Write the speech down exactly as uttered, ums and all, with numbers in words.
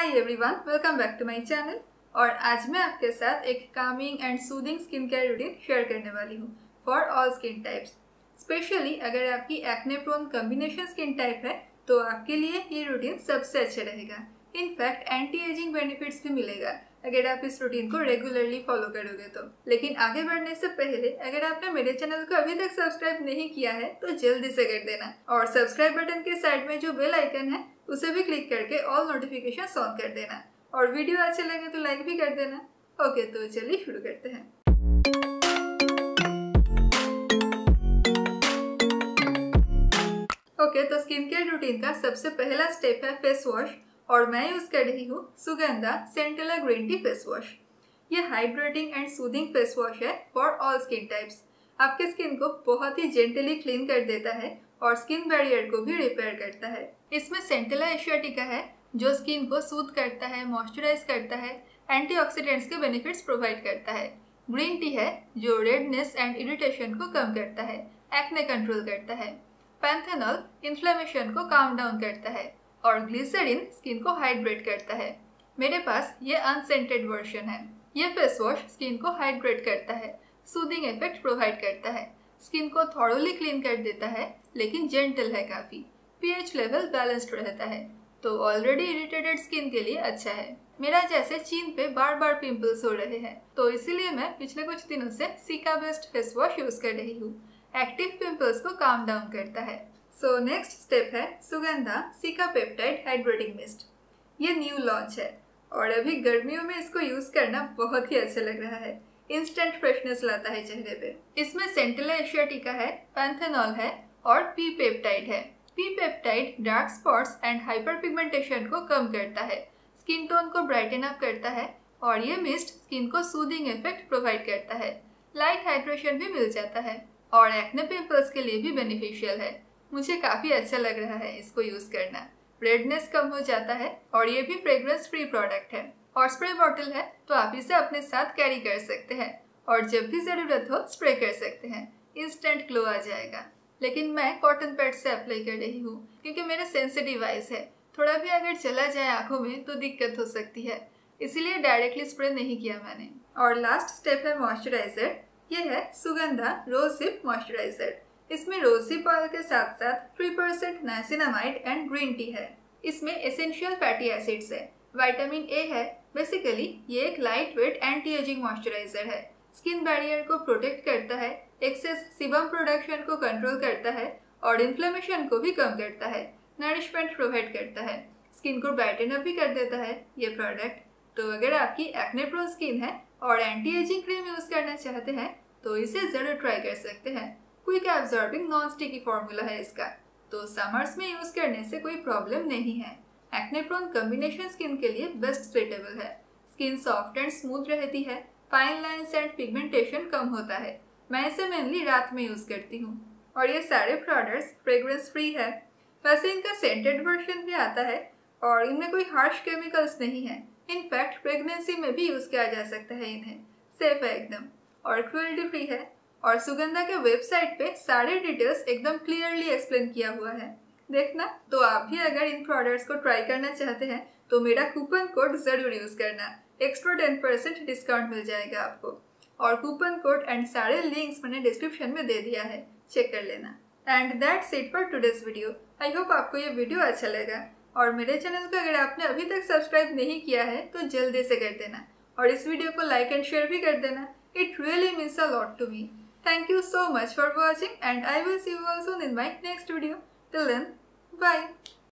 Hi everyone, welcome back to my channel. और आज मैं आपके साथ एक calming and soothing skin care routine share करने वाली हूँ for all skin types. Specially अगर आपकी acne prone combination skin type है तो आपके लिए ये रूटीन सबसे अच्छा रहेगा। इनफैक्ट एंटी एजिंग बेनिफिट्स भी मिलेगा अगर आप इस रूटीन को रेगुलरली फॉलो करोगे तो। लेकिन आगे बढ़ने से पहले अगर आपने मेरे चैनल को अभी तक सब्सक्राइब नहीं किया है तो जल्दी से कर देना और सब्सक्राइब बटन के साइड में जो बेल आइकन है उसे भी क्लिक करके ऑल नोटिफिकेशन ऑन कर देना और वीडियो अच्छे लगे तो लाइक भी कर देना। ओके, तो चलिए शुरू करते हैं। ओके, तो स्किन केयर रूटीन का सबसे पहला स्टेप है फेस वॉश और मैं यूज कर रही हूँ Sugandha centella green tea face wash. ये hydrating and soothing face wash है फॉर ऑल स्किन टाइप्स। आपके स्किन को बहुत ही जेंटली क्लीन कर देता है और स्किन बैरियर को भी रिपेयर करता है। इसमें सेंटेला एशियाटिका है जो स्किन को सूद करता है, मॉइस्चराइज करता है, एंटीऑक्सीडेंट्स के बेनिफिट्स प्रोवाइड करता है। ग्रीन टी है जो रेडनेस एंड इरिटेशन को कम करता है, एक्ने कंट्रोल करता है। पैंथेनॉल इन्फ्लेमेशन को काम डाउन करता है और ग्लिसरीन स्किन को हाइड्रेट करता है। मेरे पास ये अनसेंटेड वर्जन है। ये फेस वॉश स्किन को हाइड्रेट करता है, सूदिंग इफेक्ट प्रोवाइड करता है, स्किन को थॉरोली क्लीन कर देता है लेकिन जेंटल है काफ़ी। पीएच लेवल बैलेंस्ड रहता है तो ऑलरेडी इरिटेटेड स्किन के लिए अच्छा है। मेरा जैसे चीन पे बार बार पिंपल्स हो रहे हैं तो इसीलिए मैं पिछले कुछ दिनों से cica based face wash use कर रही हूँ। एक्टिव पिंपल्स को काम डाउन करता है। सो नेक्स्ट स्टेप है Sugandha cica peptide hydrating mist. ये न्यू लॉन्च है और अभी गर्मियों में इसको यूज करना बहुत ही अच्छा लग रहा है। इंस्टेंट फ्रेशनेस लाता है चेहरे पे। इसमें सेंटेला एशियाटिका है, पैंथेनॉल है और पी पेप्टाइड है। P peptide dark spots and hyper pigmentation को कम करता है, स्किन टोन को ब्राइटन अप करता है और ये मिस्ट स्किन को सूदिंग इफेक्ट प्रोवाइड करता है। लाइट हाइड्रेशन भी मिल जाता है और एक्ने पिंपल्स के लिए भी बेनिफिशियल है। मुझे काफ़ी अच्छा लग रहा है इसको यूज़ करना। रेडनेस कम हो जाता है और ये भी फ्रेग्रेंस फ्री प्रोडक्ट है और स्प्रे बॉटल है तो आप इसे अपने साथ कैरी कर सकते हैं और जब भी ज़रूरत हो स्प्रे कर सकते हैं। इंस्टेंट ग्लो आ जाएगा। लेकिन मैं कॉटन पैड से अप्लाई कर रही हूँ क्योंकि मेरे सेंसिटिव आइज है। थोड़ा भी अगर चला जाए आंखों में तो दिक्कत हो सकती है, इसीलिए डायरेक्टली स्प्रे नहीं किया मैंने। और लास्ट स्टेप है मॉइस्चराइजर। ये है सुगंधा रोजिप मॉइस्चराइजर। इसमें रोजिप ऑयल के साथ साथ three percent niacinamide and green tea है। इसमें एसेंशियल फैटी एसिड्स है, विटामिन ए है। बेसिकली ये एक light weight anti ageing moisturiser है। स्किन बैरियर को प्रोटेक्ट करता है, एक्सेस सीबम प्रोडक्शन को कंट्रोल करता है और इन्फ्लेमेशन को भी कम करता है, नरिशमेंट प्रोवाइड करता है, स्किन को ब्राइटन अप भी कर देता है ये प्रोडक्ट। तो अगर आपकी एक्ने प्रोन स्किन है और एंटी एजिंग क्रीम यूज करना चाहते हैं तो इसे जरूर ट्राई कर सकते हैं। Quick absorbing non sticky formula है इसका, तो समर्स में यूज करने से कोई प्रॉब्लम नहीं है। एक्ने प्रोन कॉम्बिनेशन स्किन के लिए बेस्ट सुटेबल है। स्किन सॉफ्ट एंड स्मूथ रहती है, फाइन लाइन्स एंड पिगमेंटेशन कम होता है। मैं इसे मेनली रात में यूज करती हूँ और ये सारे प्रोडक्ट्स फ्रेग्रेंस फ्री है। वैसे इनका सेंटेड वर्जन भी आता है और इनमें कोई हार्श केमिकल्स नहीं है। इनफैक्ट प्रेगनेंसी में भी यूज किया जा सकता है इन्हें। सेफ है एकदम और क्रुएल्टी फ्री है। और सुगंधा के वेबसाइट पे सारे डिटेल्स एकदम क्लियरली एक्सप्लेन किया हुआ है, देखना। तो आप भी अगर इन प्रोडक्ट्स को ट्राई करना चाहते हैं तो मेरा कूपन कोड जरूर यूज करना। एक्स्ट्रा टेन परसेंट डिस्काउंट मिल जाएगा आपको और कूपन कोड एंड सारे लिंक्स मैंने डिस्क्रिप्शन में दे दिया है, चेक कर लेना। And that's it for today's video. I hope आपको ये वीडियो अच्छा लगा और मेरे चैनल को अगर आपने अभी तक सब्सक्राइब नहीं किया है तो जल्दी से कर देना और इस वीडियो को लाइक एंड शेयर भी कर देना। It really means a lot to me. Thank you so much for watching and I will see you all soon in my next video. Till then, bye.